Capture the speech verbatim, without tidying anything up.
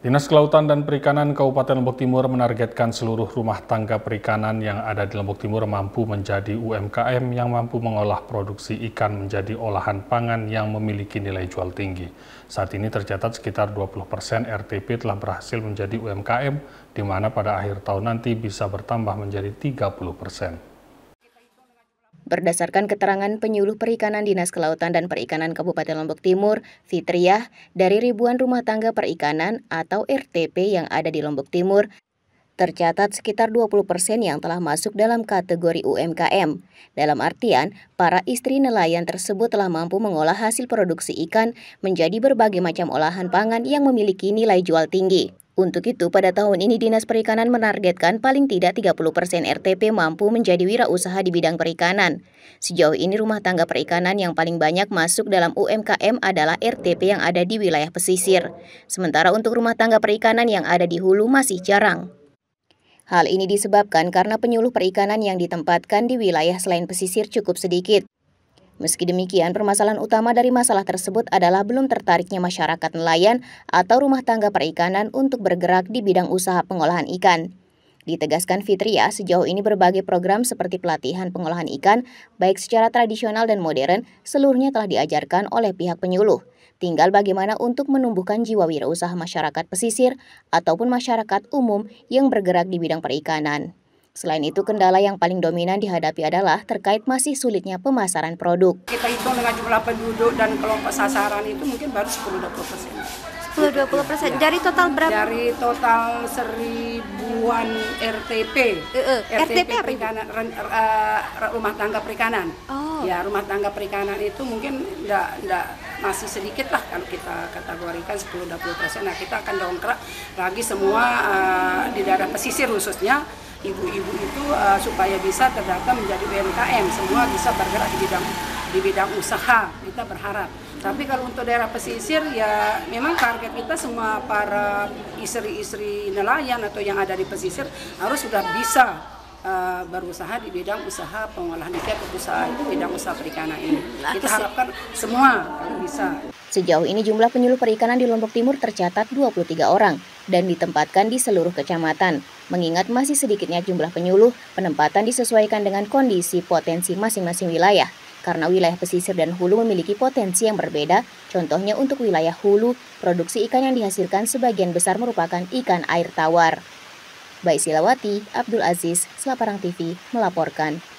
Dinas Kelautan dan Perikanan Kabupaten Lombok Timur menargetkan seluruh rumah tangga perikanan yang ada di Lombok Timur mampu menjadi U M K M yang mampu mengolah produksi ikan menjadi olahan pangan yang memiliki nilai jual tinggi. Saat ini tercatat sekitar dua puluh persen R T P telah berhasil menjadi U M K M, di mana pada akhir tahun nanti bisa bertambah menjadi tiga puluh persen. Berdasarkan keterangan penyuluh perikanan Dinas Kelautan dan Perikanan Kabupaten Lombok Timur, Fitriah, dari ribuan rumah tangga perikanan atau R T P yang ada di Lombok Timur, tercatat sekitar dua puluh persen yang telah masuk dalam kategori U M K M. Dalam artian, para istri nelayan tersebut telah mampu mengolah hasil produksi ikan menjadi berbagai macam olahan pangan yang memiliki nilai jual tinggi. Untuk itu, pada tahun ini Dinas Perikanan menargetkan paling tidak tiga puluh persen R T P mampu menjadi wirausaha di bidang perikanan. Sejauh ini rumah tangga perikanan yang paling banyak masuk dalam U M K M adalah R T P yang ada di wilayah pesisir. Sementara untuk rumah tangga perikanan yang ada di hulu masih jarang. Hal ini disebabkan karena penyuluh perikanan yang ditempatkan di wilayah selain pesisir cukup sedikit. Meski demikian, permasalahan utama dari masalah tersebut adalah belum tertariknya masyarakat nelayan atau rumah tangga perikanan untuk bergerak di bidang usaha pengolahan ikan. Ditegaskan Fitriah, sejauh ini berbagai program seperti pelatihan pengolahan ikan, baik secara tradisional dan modern, seluruhnya telah diajarkan oleh pihak penyuluh. Tinggal bagaimana untuk menumbuhkan jiwa wirausaha masyarakat pesisir ataupun masyarakat umum yang bergerak di bidang perikanan. Selain itu, kendala yang paling dominan dihadapi adalah terkait masih sulitnya pemasaran produk. Kita hitung dengan jumlah penduduk dan kelompok sasaran itu mungkin baru sepuluh sampai dua puluh persen. sepuluh sampai dua puluh persen. Dari total berapa? Dari total seribuan R T P. Uh, uh. R T P apa itu? Perikanan, uh, rumah tangga perikanan. Oh. Ya, rumah tangga perikanan itu mungkin enggak, enggak masih sedikit lah kalau kita kategorikan sepuluh sampai dua puluh persen. Nah, kita akan dongkrak lagi semua uh, di daerah pesisir khususnya ibu-ibu itu uh, supaya bisa terdata menjadi U M K M, semua bisa bergerak di bidang di bidang usaha, kita berharap. Tapi kalau untuk daerah pesisir ya memang target kita semua para istri-istri nelayan atau yang ada di pesisir harus sudah bisa uh, berusaha di bidang usaha pengolahan ikan atau usaha bidang usaha perikanan ini. Kita harapkan semua bisa. Sejauh ini jumlah penyuluh perikanan di Lombok Timur tercatat dua puluh tiga orang dan ditempatkan di seluruh kecamatan. Mengingat masih sedikitnya jumlah penyuluh, penempatan disesuaikan dengan kondisi potensi masing-masing wilayah. Karena wilayah pesisir dan hulu memiliki potensi yang berbeda, contohnya untuk wilayah hulu, produksi ikan yang dihasilkan sebagian besar merupakan ikan air tawar. Baik Silawati, Abdul Aziz, Selaparang T V melaporkan.